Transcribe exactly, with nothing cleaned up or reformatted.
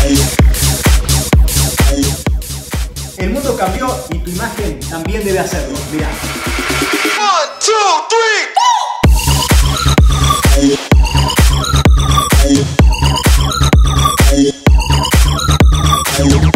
El mundo cambió y tu imagen también debe hacerlo. Mirá. One, two, three.